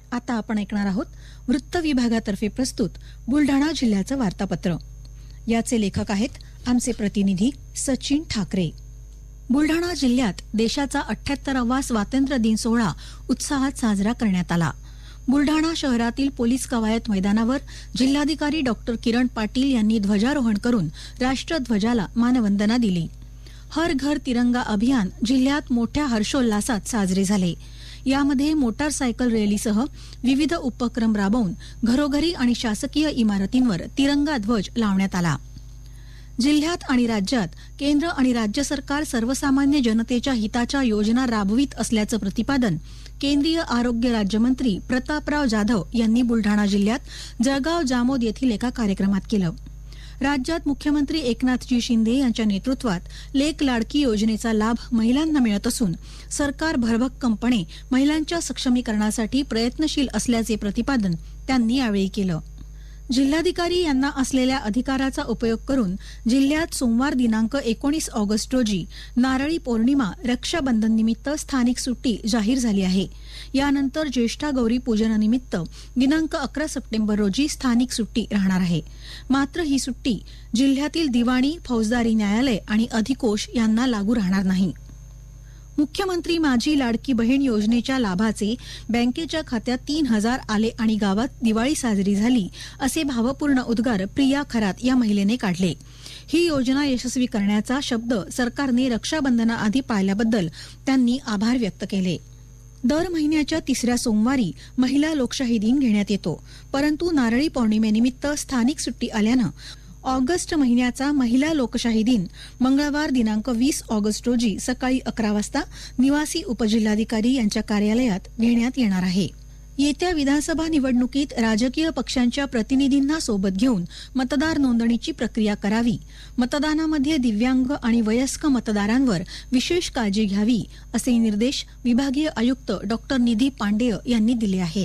आता आपण ऐकणार आहोत वृत्त विभागातर्फे प्रस्तुत बुलढाणा जिल्ह्याचं वार्तापत्र. याचे लेखक आहेत आमचे प्रतिनिधी सचिन ठाकरे. बुलढाणा जिल्ह्यात देशाचा 78वा स्वातंत्र्य दिन सोहळा उत्साहात साजरा करण्यात आला. बुलढाणा शहरातील पोलीस कवायत मैदानावर जिल्हाधिकारी डॉक्टर किरण पाटील यांनी ध्वजारोहण करून राष्ट्रध्वजाला मानवंदना दिली. हर घर तिरंगा अभियान जिल्ह्यात मोठ्या हर्षोल्लासात साजरे झाले. यामध्ये मोटारसायकल रॅलीसह विविध उपक्रम राबवून घरोघरी आणि शासकीय इमारतींवर तिरंगा ध्वज लावण्यात आला. जिल्ह्यात आणि राज्यात केंद्र आणि राज्य सरकार सर्वसामान्य जनतेच्या हिताच्या योजना राबवित असल्याचं प्रतिपादन केंद्रीय आरोग्य राज्यमंत्री प्रतापराव जाधव यांनी बुलढाणा जिल्ह्यात जळगाव जामोद येथील एका कार्यक्रमात केलं. राज्यात मुख्यमंत्री एकनाथजी शिंदे यांच्या नेतृत्वात लेक लाडकी योजनेचा लाभ महिलांना मिळत असून सरकार भरभक्कमपणे महिलांच्या सक्षमीकरणासाठी प्रयत्नशील असल्याचे प्रतिपादन त्यांनी यावेळी केलं. जिल्हाधिकारी यांना असलेल्या अधिकाराचा उपयोग करून जिल्ह्यात सोमवार दिनांक 19 ऑगस्ट रोजी नारळी पौर्णिमा रक्षाबंधन निमित्त स्थानिक सुट्टी जाहीर झाली आहे. यानंतर ज्येष्ठा गौरी पूजनानिमित्त दिनांक 11 सप्टेंबर रोजी स्थानिक सुट्टी राहणार आहे. मात्र ही सुट्टी जिल्ह्यातील दिवाणी, फौजदारी न्यायालय आणि अधिकोष यांना लागू राहणार नाही. मुख्यमंत्री माझी लाडकी बहीण योजनेच्या लाभाचे बँकेच्या खात्यात 3,000 आले आणि गावात दिवाळी साजरी झाली असे भावपूर्ण उद्गार प्रिया खरात या महिलेने काढले. ही योजना यशस्वी करण्याचा शब्द सरकारने रक्षाबंधनाआधी पाळल्याबद्दल त्यांनी आभार व्यक्त केले. दर महिन्याच्या 3ऱ्या सोमवारी महिला लोकशाही दिन घेण्यात येतो, परंतु नारळी पौर्णिमेनिमित्त स्थानिक सुट्टी आल्यानं ऑगस्ट महिन्याचा महिला लोकशाही दिन मंगळवार दिनांक 20 ऑगस्ट रोजी सकाळी 11 वाजता निवासी उपजिल्हाधिकारी यांच्या कार्यालयात घेण्यात येणार आहे. येत्या विधानसभा निवडणुकीत राजकीय पक्षांच्या प्रतिनिधींना सोबत घेऊन मतदार नोंदणीची प्रक्रिया करावी. मतदानामध्ये दिव्यांग आणि वयस्क मतदारांवर विशेष काळजी घ्यावी असे निर्देश विभागीय आयुक्त डॉक्टर निधी पांडेय यांनी दिले आहेत.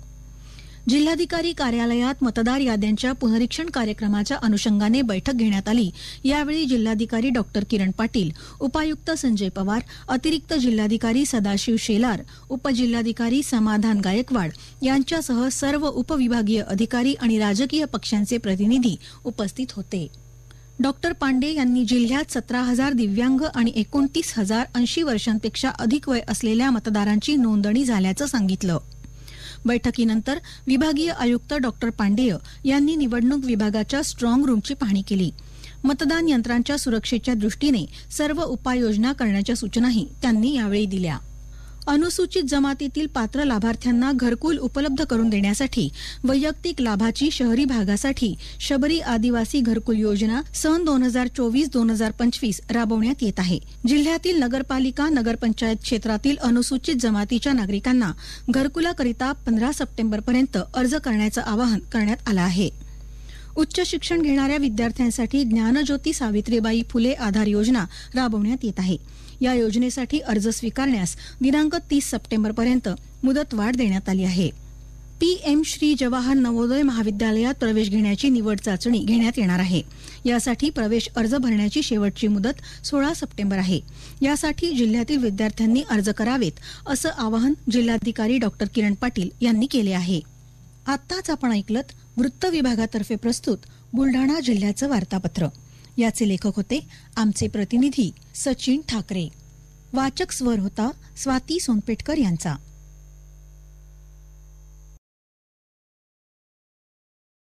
जिल्हाधिकारी कार्यालयात मतदार याद्यांच्या पुनरीक्षण कार्यक्रमाच्या अनुषंगाने बैठक घेण्यात आली. यावेळी जिल्हाधिकारी डॉक्टर किरण पाटील, उपायुक्त संजय पवार, अतिरिक्त जिल्हाधिकारी सदाशिव शेलार, उपजिल्हाधिकारी समाधान गायकवाड यांच्यासह सर्व उपविभागीय अधिकारी आणि राजकीय पक्षांचे प्रतिनिधी उपस्थित होते. डॉक्टर पांडे यांनी जिल्ह्यात 17,000 दिव्यांग आणि 29,000 80 वर्षांपेक्षा अधिक वय असलेल्या मतदारांची नोंदणी झाल्याचं सांगितलं. बैठकीनंतर विभागीय आयुक्त डॉक्टर पांडेय यांनी निवडणूक विभागाच्या स्ट्रॉंग रूमची पाहणी केली. मतदान यंत्रांच्या सुरक्षेच्या दृष्टीने सर्व उपाययोजना करण्याच्या सूचनाही त्यांनी यावेळी दिल्या. अनुसूचित जमातीतील पात्र लाभार्थ्यांना घरकुल उपलब्ध करून देण्यासाठी वैयक्तिक लाभाची शहरी भागासाठी शबरी आदिवासी घरकुल योजना सन 2024-2025 राबवण्यात येत आहे. जिल्ह्यातील नगरपालिका, नगरपंचायत क्षेत्रातील अनुसूचित जमातीच्या नागरिकांना घरकुलाकरिता 15 सप्टेंबरपर्यंत अर्ज करण्याचं आवाहन करण्यात आलं आहे. उच्च शिक्षण घेणाऱ्या विद्यार्थ्यांसाठी ज्ञानज्योती सावित्रीबाई फुले आधार योजना राबवण्यात येत आहे. या योजनेसाठी अर्ज स्वीकारण्यास दिनांक 30 सप्टेंबरपर्यंत मुदतवाढ देण्यात आली आहे. PM श्री जवाहर नवोदय महाविद्यालयात प्रवेश घेण्याची निवड चाचणी घेण्यात येणार आहे. यासाठी प्रवेश अर्ज भरण्याची शेवटची मुदत 16 सप्टेंबर आहे. यासाठी जिल्ह्यातील विद्यार्थ्यांनी अर्ज करावेत असं आवाहन जिल्हाधिकारी डॉक्टर किरण पाटील यांनी केले आहे. आत्ताच आपण ऐकलत वृत्त विभागातर्फे प्रस्तुत बुलढाणा जिल्ह्याचं वार्तापत्र. याचे लेखक होते आमचे प्रतिनिधी सचिन ठाकरे. वाचक स्वर होता स्वाती सोनपेटकर यांचा.